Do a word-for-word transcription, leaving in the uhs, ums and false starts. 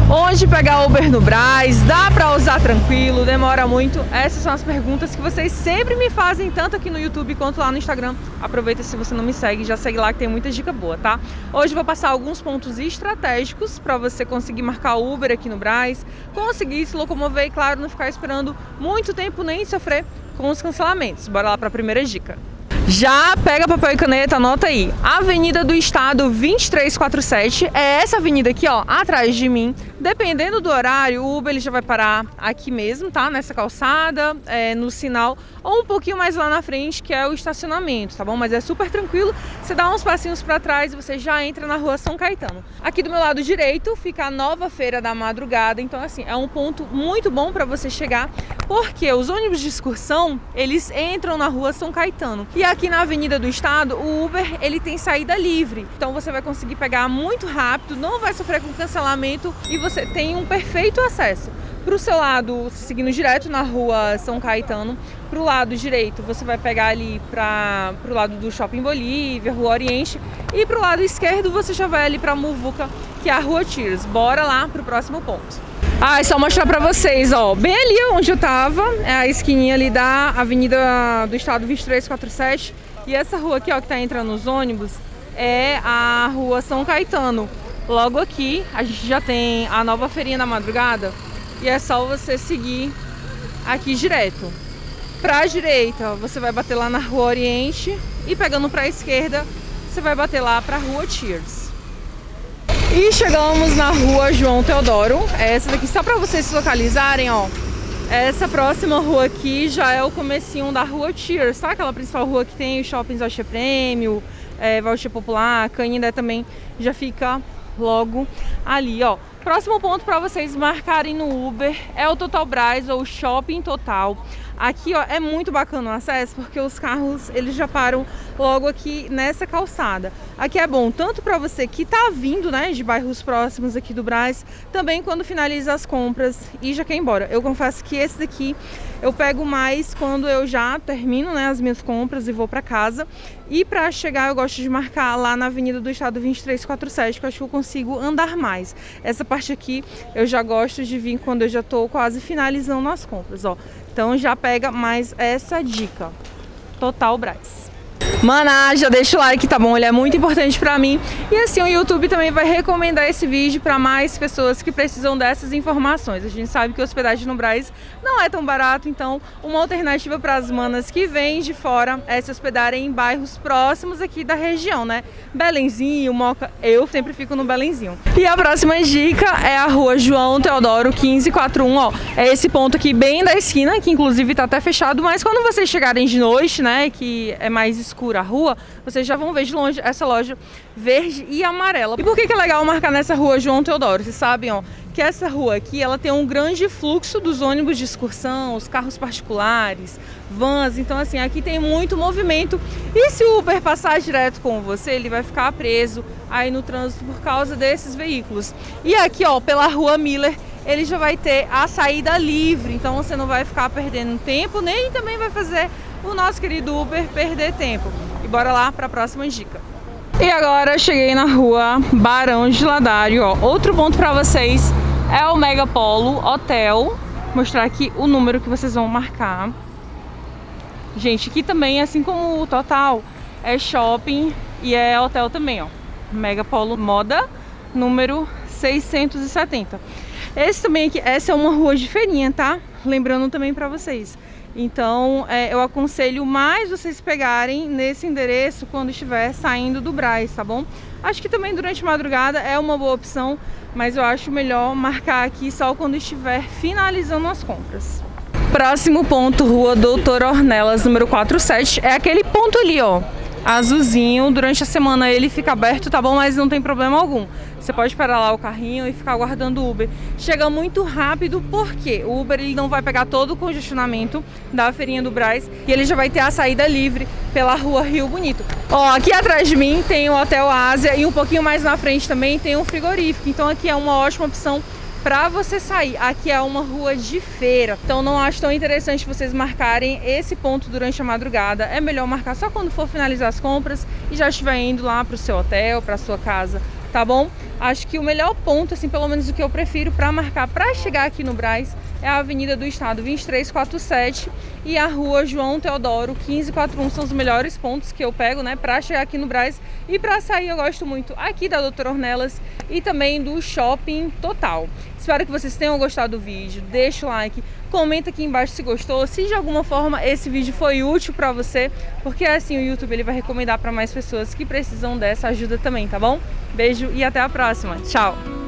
Onde pegar Uber no Brás? Dá pra usar tranquilo? Demora muito? Essas são as perguntas que vocês sempre me fazem, tanto aqui no YouTube quanto lá no Instagram. Aproveita, se você não me segue, já segue lá que tem muita dica boa, tá? Hoje eu vou passar alguns pontos estratégicos pra você conseguir marcar Uber aqui no Brás, conseguir se locomover e, claro, não ficar esperando muito tempo nem sofrer com os cancelamentos. Bora lá pra primeira dica. Já pega papel e caneta, anota aí. Avenida do Estado vinte e três quarenta e sete, é essa avenida aqui, ó, atrás de mim. Dependendo do horário, o Uber ele já vai parar aqui mesmo, tá? Nessa calçada, é, no sinal, ou um pouquinho mais lá na frente, que é o estacionamento, tá bom? Mas é super tranquilo, você dá uns passinhos pra trás e você já entra na rua São Caetano. Aqui do meu lado direito fica a nova Feira da Madrugada, então assim, é um ponto muito bom pra você chegar, porque os ônibus de excursão, eles entram na rua São Caetano. E aqui na Avenida do Estado, o Uber, ele tem saída livre, então você vai conseguir pegar muito rápido, não vai sofrer com cancelamento e você você tem um perfeito acesso. Para o seu lado, seguindo direto na rua São Caetano, para o lado direito você vai pegar ali para o lado do Shopping Bolívia, Rua Oriente, e para o lado esquerdo você já vai ali para Muvuca, que é a Rua Tears. Bora lá para o próximo ponto. Ah, é só mostrar para vocês, ó, bem ali onde eu tava, é a esquininha ali da Avenida do Estado vinte e três quarenta e sete, e essa rua aqui, ó, que tá entrando os ônibus, é a Rua São Caetano. Logo aqui, a gente já tem a nova Feirinha da Madrugada e é só você seguir aqui direto. Pra direita, você vai bater lá na Rua Oriente e pegando pra esquerda, você vai bater lá pra Rua Tears. E chegamos na Rua João Teodoro, essa daqui, só pra vocês se localizarem, ó. Essa próxima rua aqui já é o comecinho da Rua Tears, tá? Aquela principal rua que tem os shoppings Voucher Prêmio, é, Voucher Popular, Canindé também já fica logo ali, ó. Próximo ponto para vocês marcarem no Uber é o Total Brás ou Shopping Total. Aqui, ó, é muito bacana o acesso porque os carros eles já param logo aqui nessa calçada. Aqui é bom tanto para você que tá vindo, né, de bairros próximos aqui do Brás, também quando finaliza as compras e já quer ir embora. Eu confesso que esse daqui eu pego mais quando eu já termino, né, as minhas compras e vou para casa. E para chegar eu gosto de marcar lá na Avenida do Estado vinte e três quarenta e sete, que eu acho que eu consigo andar mais. Essa parte aqui eu já gosto de vir quando eu já tô quase finalizando as compras, ó. Então já pega mais essa dica. Total Brás. Maná, já deixa o like, tá bom? Ele é muito importante pra mim. E assim, o YouTube também vai recomendar esse vídeo pra mais pessoas que precisam dessas informações. A gente sabe que hospedagem no Brás não é tão barato, então uma alternativa para as manas que vêm de fora é se hospedarem em bairros próximos aqui da região, né? Belenzinho, Moca, eu sempre fico no Belenzinho. E a próxima dica é a Rua João Teodoro quinze quarenta e um, ó. É esse ponto aqui bem da esquina, que inclusive tá até fechado, mas quando vocês chegarem de noite, né, que é mais escuro a rua, vocês já vão ver de longe essa loja verde e amarela. E por que que é legal marcar nessa Rua João Teodoro? Vocês sabem, ó, que essa rua aqui, ela tem um grande fluxo dos ônibus de excursão, os carros particulares, vans, então assim, aqui tem muito movimento. E se o Uber passar direto com você, ele vai ficar preso aí no trânsito por causa desses veículos. E aqui, ó, pela Rua Miller, ele já vai ter a saída livre, então você não vai ficar perdendo tempo, nem também vai fazer o nosso querido Uber perder tempo. E bora lá para a próxima dica. E agora cheguei na Rua Barão de Ladário, ó. Outro ponto para vocês é o Megapolo Hotel. Vou mostrar aqui o número que vocês vão marcar. Gente, aqui também, assim como o Total, é shopping e é hotel também, ó. Megapolo Moda, número seiscentos e setenta. Esse também aqui, essa é uma rua de feirinha, tá? Lembrando também para vocês. Então, é, eu aconselho mais vocês pegarem nesse endereço quando estiver saindo do Brás, tá bom? Acho que também durante a madrugada é uma boa opção, mas eu acho melhor marcar aqui só quando estiver finalizando as compras. Próximo ponto, Rua Doutor Ornelas, número quarenta e sete, é aquele ponto ali, ó, azulzinho. Durante a semana ele fica aberto, tá bom? Mas não tem problema algum. Você pode parar lá o carrinho e ficar aguardando o Uber. Chega muito rápido porque o Uber ele não vai pegar todo o congestionamento da Feirinha do Brás e ele já vai ter a saída livre pela Rua Rio Bonito. Ó, aqui atrás de mim tem o Hotel Ásia e um pouquinho mais na frente também tem um frigorífico. Então aqui é uma ótima opção para você sair. Aqui é uma rua de feira, então não acho tão interessante vocês marcarem esse ponto durante a madrugada. É melhor marcar só quando for finalizar as compras e já estiver indo lá para o seu hotel, para sua casa tá bom? Acho que o melhor ponto, assim, pelo menos o que eu prefiro para marcar para chegar aqui no Brás é a Avenida do Estado vinte e três quarenta e sete e a Rua João Teodoro quinze quarenta e um, são os melhores pontos que eu pego, né, para chegar aqui no Brás. E para sair eu gosto muito aqui da Doutor Ornelas e também do Shopping Total. Espero que vocês tenham gostado do vídeo, deixa o like, comenta aqui embaixo se gostou, se de alguma forma esse vídeo foi útil para você, porque assim o YouTube ele vai recomendar para mais pessoas que precisam dessa ajuda também, tá bom? Beijo e até a próxima. Tchau!